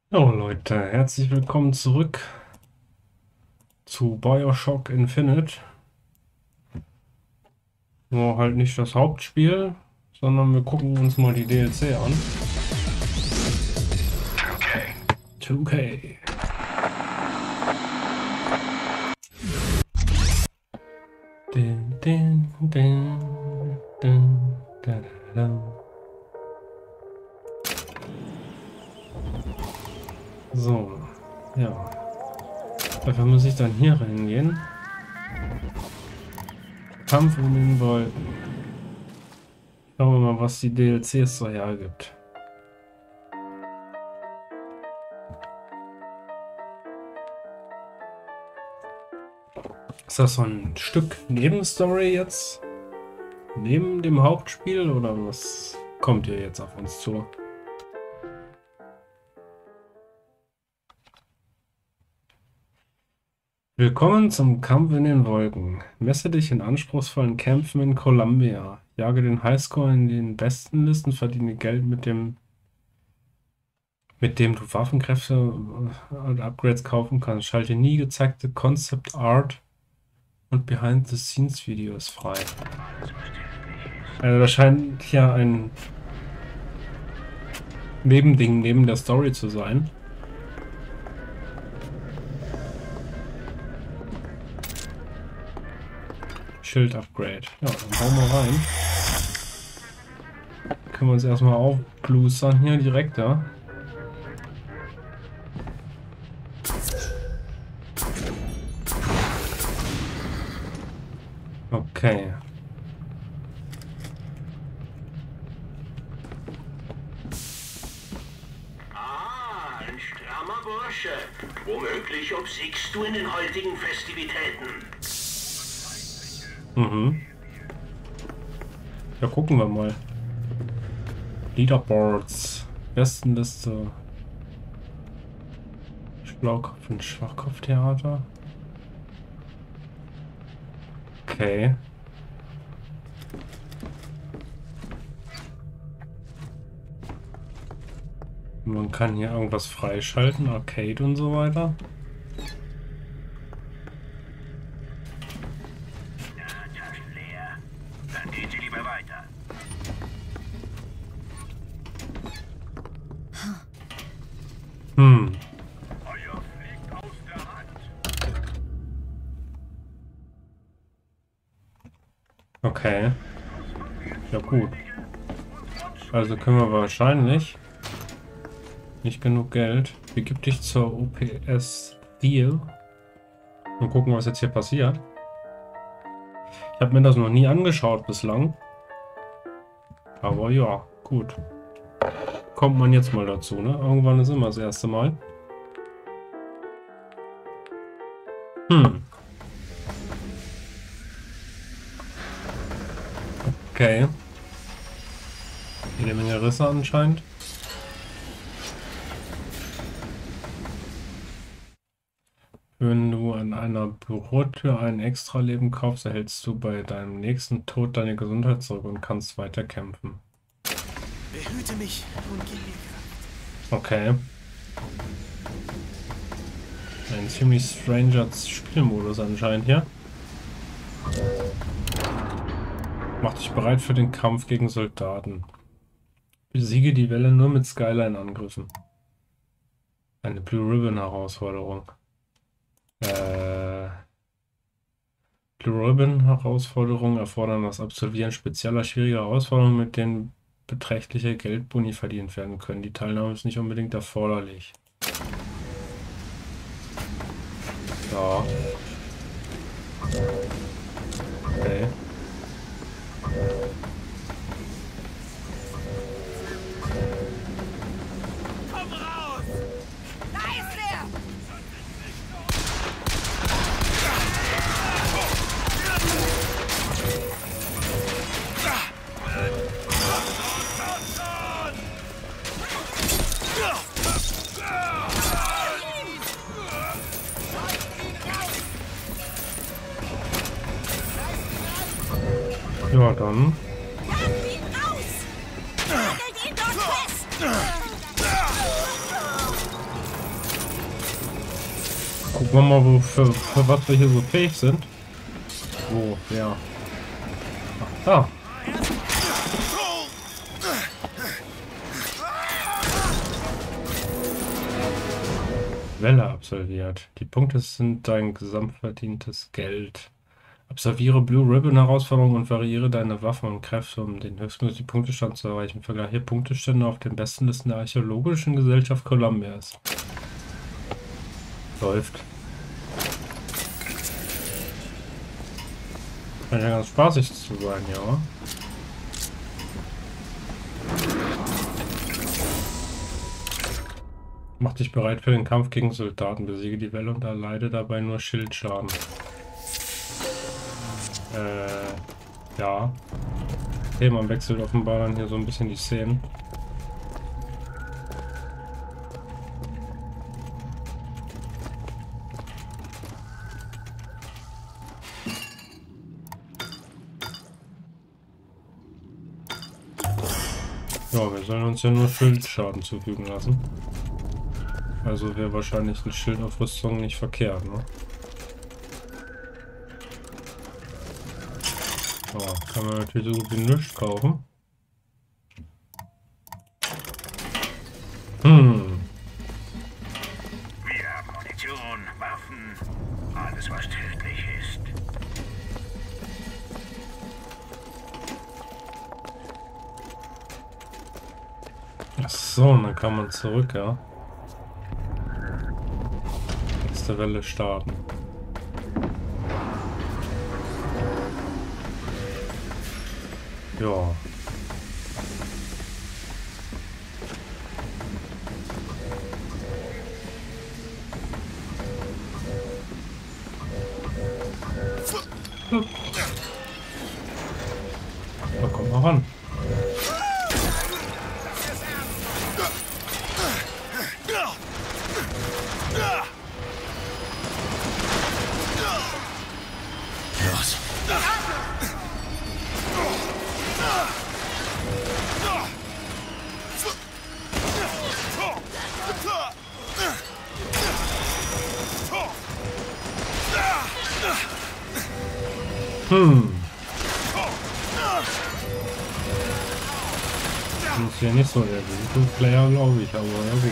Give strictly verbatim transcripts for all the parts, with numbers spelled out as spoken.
Hallo Leute, herzlich willkommen zurück zu BioShock Infinite. Nur halt nicht das Hauptspiel, sondern wir gucken uns mal die D L C an. zwei K. zwei K. Din, din, din, din, da, da, da. So, ja. Dafür muss ich dann hier reingehen. Kampf um den Wolken. Schauen wir mal, was die D L Cs so hergibt. Ist das so ein Stück Nebenstory jetzt? Neben dem Hauptspiel oder was kommt hier jetzt auf uns zu? Willkommen zum Kampf in den Wolken. Messe dich in anspruchsvollen Kämpfen in Columbia. Jage den Highscore in den besten Listen, verdiene Geld mit dem mit dem du Waffenkräfte und Upgrades kaufen kannst. Schalte nie gezeigte Concept Art und Behind-the-Scenes-Videos frei. Also das scheint ja ein Nebending neben der Story zu sein. Schild-Upgrade. Ja, dann hauen wir rein. Können wir uns erstmal aufblustern hier direkt, ja. Okay. Ah, ein strammer Bursche. Womöglich obsiegst du in den heutigen Festivitäten. Mhm. Ja, gucken wir mal. Leaderboards. Bestenliste. Schlaukopf und Schwachkopftheater. Okay. Man kann hier irgendwas freischalten, Arcade und so weiter. Taschen leer. Dann geht sie lieber weiter. Hm. Feuer fliegt aus der Hand. Okay. Ja gut. Also können wir wahrscheinlich nicht genug Geld. Begib dich zur O P S Deal und gucken, was jetzt hier passiert. Ich habe mir das noch nie angeschaut bislang. Aber ja, gut. Kommt man jetzt mal dazu, ne? Irgendwann ist immer das erste Mal. Hm. Okay. Jede Menge Risse anscheinend. Wenn du an einer Bürotür ein Extra-Leben kaufst, erhältst du bei deinem nächsten Tod deine Gesundheit zurück und kannst weiter kämpfen. Behüte mich und gib mir Kraft. Okay. Ein ziemlich stranger Spielmodus anscheinend hier. Mach dich bereit für den Kampf gegen Soldaten. Besiege die Welle nur mit Skyline-Angriffen. Eine Blue Ribbon-Herausforderung. Äh, Blue Ribbon-Herausforderungen erfordern das Absolvieren spezieller, schwieriger Herausforderungen, mit denen beträchtliche Geldboni verdient werden können. Die Teilnahme ist nicht unbedingt erforderlich. Ja. Okay. Komm raus! Da ist er! Ja, dann. Jagt ihn raus! Nagelt ihn dort fest! Gucken wir mal, wo, für, für was wir hier so fähig sind. Wo, ja. Ach, da. Welle absolviert. Die Punkte sind dein gesamtverdientes Geld. Absolviere Blue Ribbon Herausforderungen und variiere deine Waffen und Kräfte, um den höchstmöglichen Punktestand zu erreichen. Vergleiche Punktestände auf den besten Listen der Archäologischen Gesellschaft Kolumbias. Läuft. Scheint ja ganz spaßig zu sein, ja. Mach dich bereit für den Kampf gegen Soldaten. Besiege die Welle und erleide dabei nur Schildschaden. Äh, ja. Okay, man wechselt offenbar dann hier so ein bisschen die Szenen. Ja, wir sollen uns ja nur Schildschaden zufügen lassen. Also wäre wahrscheinlich ein Schild auf Rüstung nicht verkehrt, ne? So, kann man natürlich so gut wie nichts kaufen. Hm. Wir haben Munition, Waffen, alles was tödlich ist. Ach so, und dann kann man zurück, ja. Nächste Welle starten. Ja. Da kommt mal ran. Los. Hm. Das ist ja nicht so der gute Player, glaube ich, aber ja gut.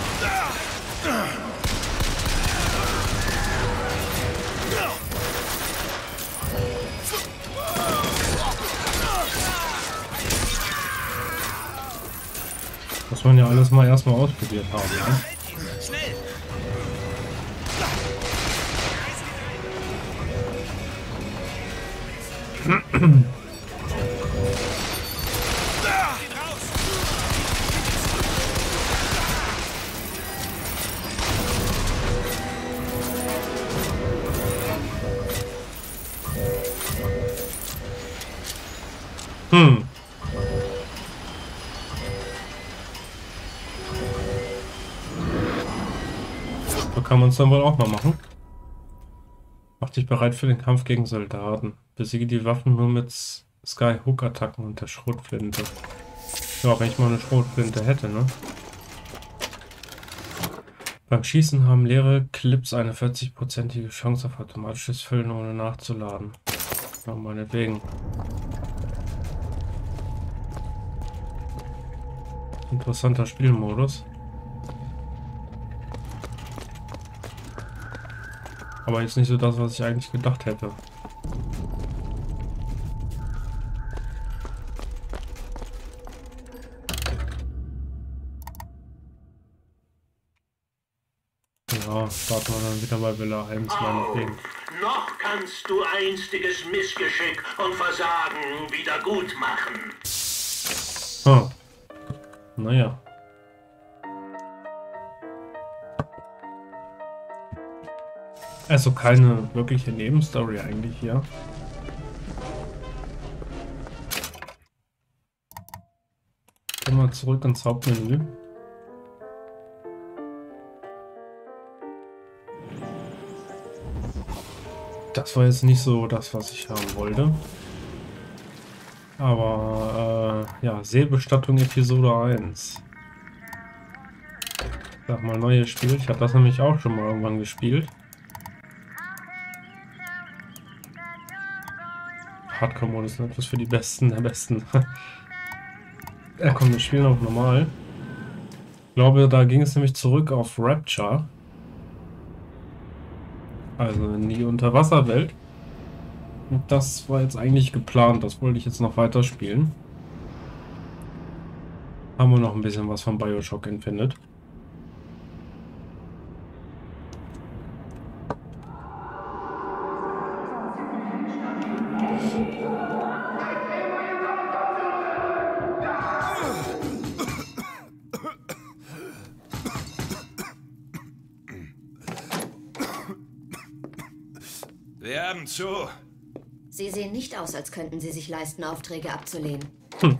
Muss man ja alles mal erstmal ausprobiert haben, ne? Schnell. Hm. So kann man es dann wohl auch mal machen. Mach dich bereit für den Kampf gegen Soldaten. Besiege die Waffen nur mit Skyhook-Attacken und der Schrotflinte. Ja, wenn ich mal eine Schrotflinte hätte, ne? Beim Schießen haben leere Clips eine vierzig-prozentige Chance auf automatisches Füllen, ohne nachzuladen. Ja, meinetwegen. Interessanter Spielmodus. Aber jetzt nicht so das, was ich eigentlich gedacht hätte. Ja, starten wir dann wieder bei Villa eins, meinetwegen. Noch kannst du einstiges Missgeschick und Versagen wieder gut machen. Ah. Naja. Also keine wirkliche Nebenstory eigentlich hier. Gehen wir zurück ins Hauptmenü. Das war jetzt nicht so das, was ich haben wollte. Aber, äh, ja, Seebestattung Episode eins. Sag mal, neues Spiel. Ich habe das nämlich auch schon mal irgendwann gespielt. Hardcore-Modus ist etwas für die Besten der Besten. Ja, komm, wir spielen auch normal. Ich glaube, da ging es nämlich zurück auf Rapture. Also in die Unterwasserwelt. Und das war jetzt eigentlich geplant. Das wollte ich jetzt noch weiterspielen. Haben wir noch ein bisschen was von Bioshock Infinite. Wir haben zu. Sie sehen nicht aus, als könnten Sie sich leisten, Aufträge abzulehnen. Hm.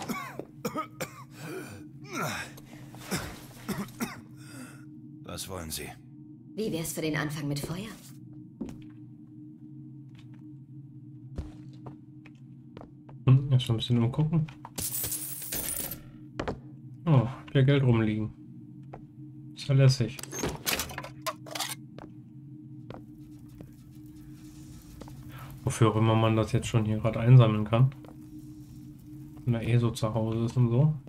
Was wollen Sie? Wie wär's für den Anfang mit Feuer? Hm, jetzt schon ein bisschen umgucken. Oh, viel Geld rumliegen. Ist ja lässig. Wofür auch immer man das jetzt schon hier gerade einsammeln kann. Wenn er eh so zu Hause ist und so.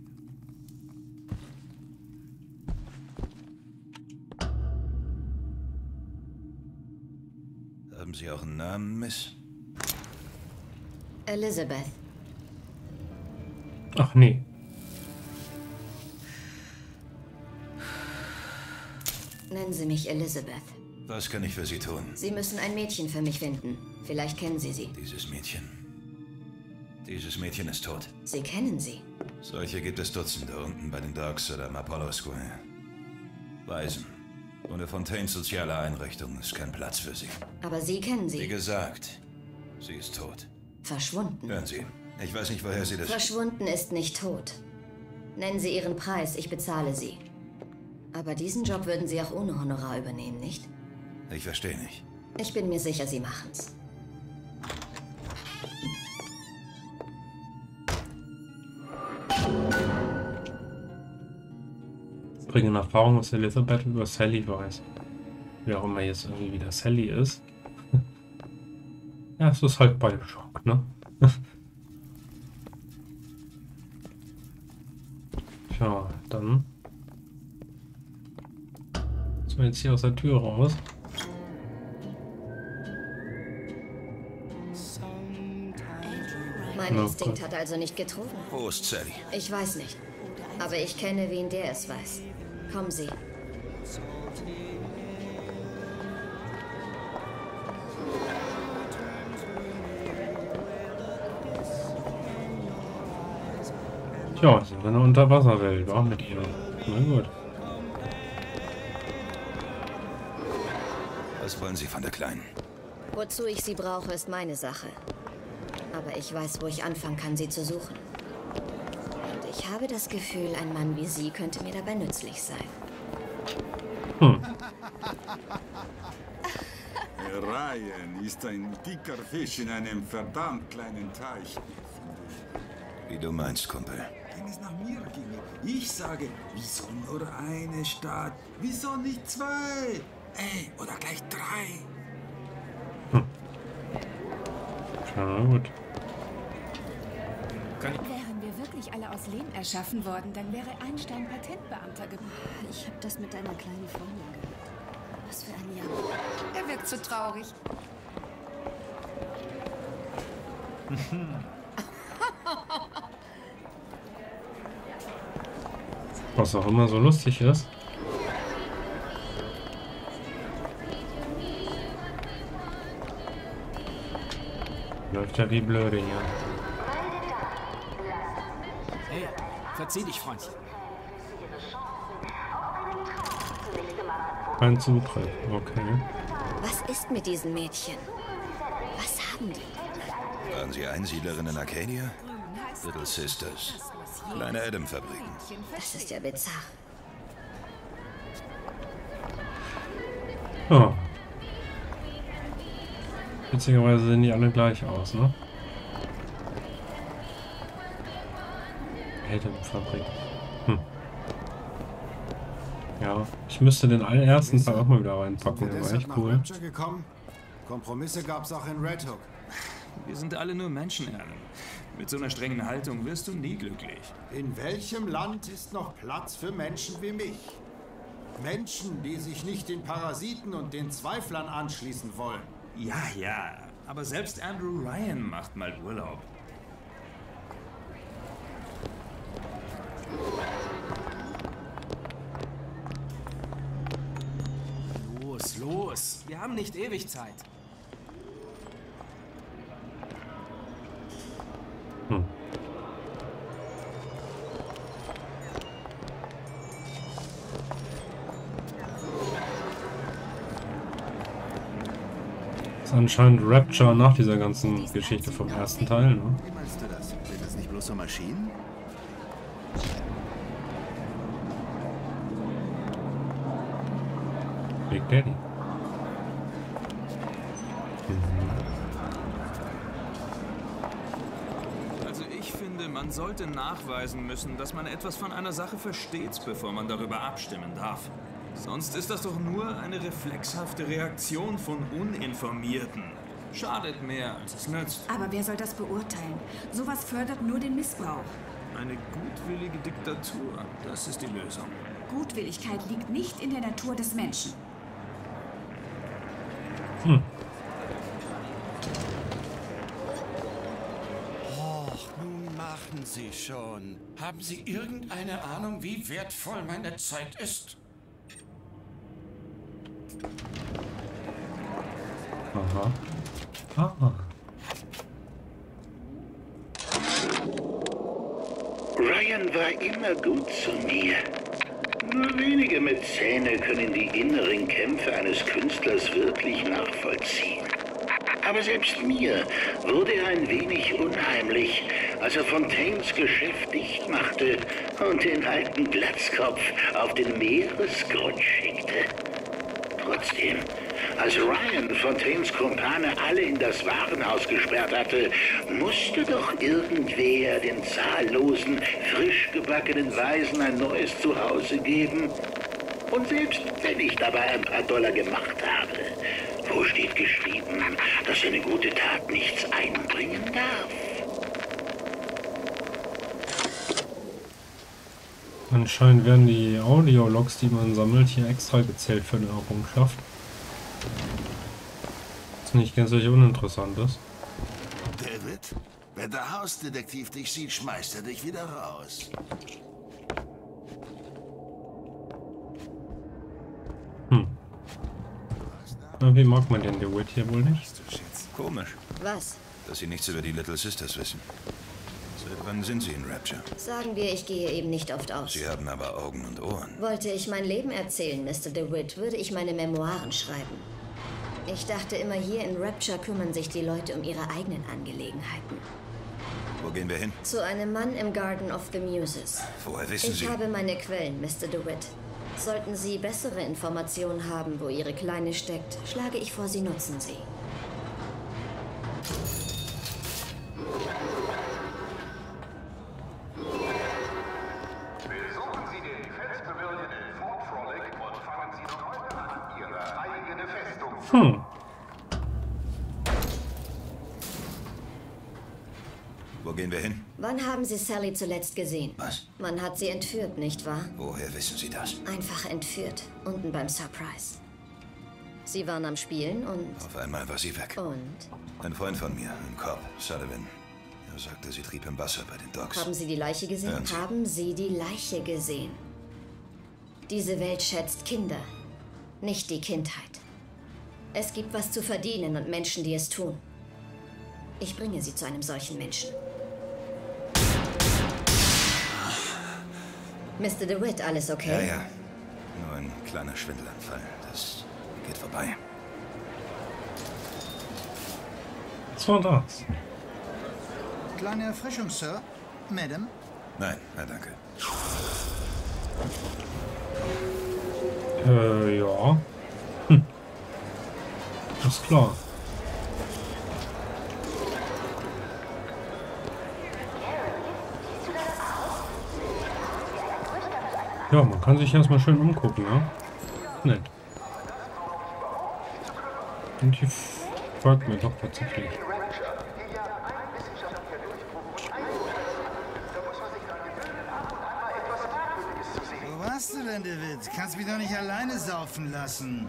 Haben Sie auch einen Namen, Miss? Elizabeth. Ach nee. Nennen Sie mich Elizabeth. Was kann ich für Sie tun? Sie müssen ein Mädchen für mich finden. Vielleicht kennen Sie sie. Dieses Mädchen. Dieses Mädchen ist tot. Sie kennen sie. Solche gibt es Dutzende unten bei den Docks oder am Apollo Square. Waisen. Ohne Fontaines soziale Einrichtung ist kein Platz für sie. Aber Sie kennen Wie sie. gesagt, sie ist tot. Verschwunden. Hören Sie, ich weiß nicht, woher Sie das... Verschwunden ist nicht tot. Nennen Sie Ihren Preis, ich bezahle Sie. Aber diesen Job würden Sie auch ohne Honorar übernehmen, nicht? Ich verstehe nicht. Ich bin mir sicher, Sie machen's. Bringe in Erfahrung, was Elizabeth über Sally weiß. Wie auch immer jetzt irgendwie wieder Sally ist. Ja, es ist halt Bioshock, ne? Tja, dann. Müssen wir jetzt hier aus der Tür raus. Mein Oh Instinkt Gott. hat also nicht getrogen. Wo ist Sally? Ich weiß nicht. Aber ich kenne wen, der es weiß. Kommen Sie. Tja, sind wir in der Unterwasserwelt, war mit ihr. Na gut. Was wollen Sie von der Kleinen? Wozu ich sie brauche, ist meine Sache. Aber ich weiß, wo ich anfangen kann, sie zu suchen. Und ich habe das Gefühl, ein Mann wie Sie könnte mir dabei nützlich sein. Hm. Ryan ist ein dicker Fisch in einem verdammt kleinen Teich. Wie du meinst, Kumpel. Wenn es nach mir ginge, ich sage, wieso nur eine Stadt? Wieso nicht zwei? Ey, oder gleich drei? Ja, gut. Wären wir wirklich alle aus Lehm erschaffen worden, dann wäre Einstein Patentbeamter geworden. Ich habe das mit einer kleinen Freundin gehört. Was für ein Jammer. Er wirkt so traurig. Was auch immer so lustig ist. Läuft ja wie blöde hier. Hey, verzieh dich, Freundchen. Kein Zugriff, okay. Was ist mit diesen Mädchen? Was haben die? Waren Sie Einsiedlerin in Arcadia? Little Sisters. Kleine Adam-Fabriken. Das ist ja bizarr. Oh. Witzigerweise sehen die alle gleich aus, ne? Adam-Fabrik. Hm. Ja, ich müsste den allerersten Teil auch mal wieder reinpacken, der war echt cool. Gekommen? Kompromisse gab's auch in Red Hook. Wir sind alle nur Menschen, Alan. Mit so einer strengen Haltung wirst du nie glücklich. In welchem Land ist noch Platz für Menschen wie mich? Menschen, die sich nicht den Parasiten und den Zweiflern anschließen wollen. Ja, ja, aber selbst Andrew Ryan macht mal Urlaub. Los, los. Wir haben nicht ewig Zeit. Hm. Das ist anscheinend Rapture nach dieser ganzen Geschichte vom ersten Teil, ne? Wie meinst du das? Sind das nicht bloß so Maschinen? Big Daddy. Also ich finde, man sollte nachweisen müssen, dass man etwas von einer Sache versteht, bevor man darüber abstimmen darf. Sonst ist das doch nur eine reflexhafte Reaktion von Uninformierten. Schadet mehr, als es nützt. Aber wer soll das beurteilen? Sowas fördert nur den Missbrauch. Eine gutwillige Diktatur, das ist die Lösung. Gutwilligkeit liegt nicht in der Natur des Menschen. Hm. Och, nun machen Sie schon. Haben Sie irgendeine Ahnung, wie wertvoll meine Zeit ist? Aha. Ah. Ryan war immer gut zu mir. Nur wenige Mäzene können die inneren Kämpfe eines Künstlers wirklich nachvollziehen. Aber selbst mir wurde er ein wenig unheimlich, als er Fontaines Geschäft dicht machte und den alten Glatzkopf auf den Meeresgrund schickte. Trotzdem, als Ryan Fontaines Kumpane alle in das Warenhaus gesperrt hatte, musste doch irgendwer den zahllosen, frisch gebackenen Waisen ein neues Zuhause geben. Und selbst wenn ich dabei ein paar Dollar gemacht habe, wo steht geschrieben, dass eine gute Tat nichts einbringen darf? Anscheinend werden die Audiologs, die man sammelt, hier extra gezählt für eine Errungenschaft. Was nicht ganz solch uninteressant ist. David, wenn der Hausdetektiv dich sieht, schmeißt er dich wieder raus. Hm. Irgendwie mag man den DeWitt hier wohl nicht. Komisch, Was? dass Sie nichts über die Little Sisters wissen. Seit wann sind Sie in Rapture? Sagen wir, ich gehe eben nicht oft aus. Sie haben aber Augen und Ohren. Wollte ich mein Leben erzählen, Mister DeWitt, würde ich meine Memoiren schreiben. Ich dachte immer, hier in Rapture kümmern sich die Leute um ihre eigenen Angelegenheiten. Wo gehen wir hin? Zu einem Mann im Garden of the Muses. Woher wissen Ich Sie? habe meine Quellen, Mister DeWitt. Sollten Sie bessere Informationen haben, wo Ihre Kleine steckt, schlage ich vor, Sie nutzen sie. Besuchen Sie den Defense Pavilion in Fort Frolic und fangen Sie noch heute an, Ihre eigene Festung zu... Hm. Wo gehen wir hin? Wann haben Sie Sally zuletzt gesehen? Was? Man hat sie entführt, nicht wahr? Woher wissen Sie das? Einfach entführt, unten beim Surprise. Sie waren am Spielen und... Auf einmal war sie weg. Und? Ein Freund von mir, ein Cop, Sullivan. Er sagte, sie trieb im Wasser bei den Docks. Haben Sie die Leiche gesehen? Hören Sie. Haben Sie die Leiche gesehen? Diese Welt schätzt Kinder, nicht die Kindheit. Es gibt was zu verdienen und Menschen, die es tun. Ich bringe Sie zu einem solchen Menschen. Mister DeWitt, alles okay? Ja, ja. Nur ein kleiner Schwindelanfall. Das geht vorbei. Was war das? Kleine Erfrischung, Sir. Madam? Nein, nein, danke. Äh, ja. Hm. Ist klar. Ja, man kann sich erstmal schön umgucken, ja? Nett. Und die folgt mir doch tatsächlich. machst du denn, David? Kannst mich doch nicht alleine saufen lassen.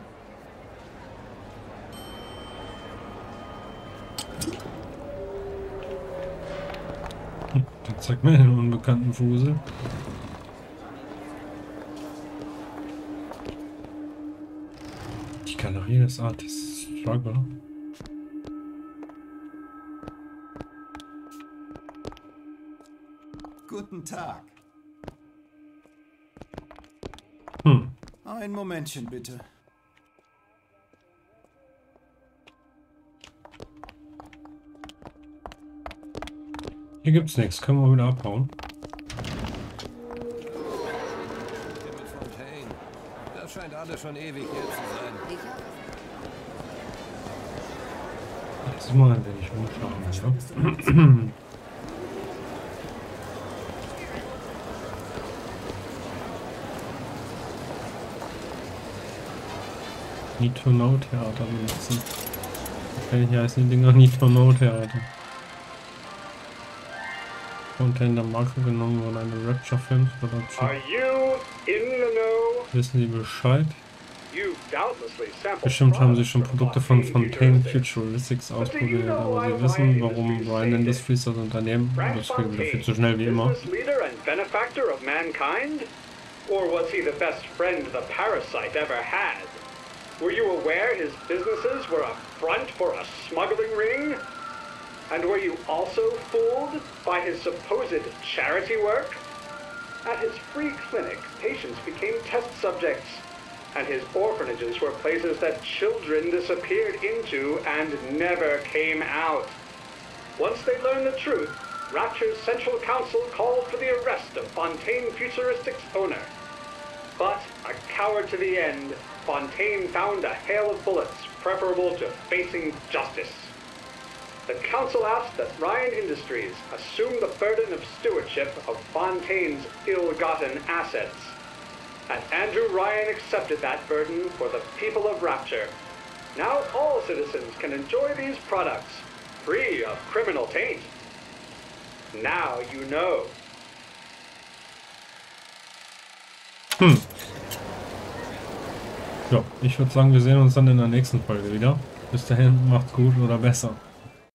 Dann zeig mir den unbekannten Fusel. Die Galerie des Artists Struggle. Guten Tag. Hm. Ein Momentchen, bitte. Hier gibt's nichts. Können wir wieder abhauen. Das scheint alles schon ewig hier zu sein. Jetzt mal ein wenig umschauen. Ja? Need to Know Theater benutzen. Okay, hier heißen die Dinger Need to Know Theater. Content der Marke genommen wurde eine Rapture Films Produktion. Wissen Sie Bescheid? Bestimmt haben Sie schon Produkte von Fontaine Futuristics ausprobiert, aber Sie wissen, warum Ryan Industries das Unternehmen, das geht wieder viel zu schnell wie immer. Or was he the best friend the parasite ever had? Were you aware his businesses were a front for a smuggling ring? And were you also fooled by his supposed charity work? At his free clinic, patients became test subjects, and his orphanages were places that children disappeared into and never came out. Once they learned the truth, Rapture's Central Council called for the arrest of Fontaine Futuristics' owner. But, a coward to the end, Fontaine found a hail of bullets preferable to facing justice. The council asked that Ryan Industries assume the burden of stewardship of Fontaine's ill-gotten assets. And Andrew Ryan accepted that burden for the people of Rapture. Now all citizens can enjoy these products, free of criminal taint. Now you know. Hm. Ja, ich würde sagen, wir sehen uns dann in der nächsten Folge wieder. Bis dahin, macht's gut oder besser.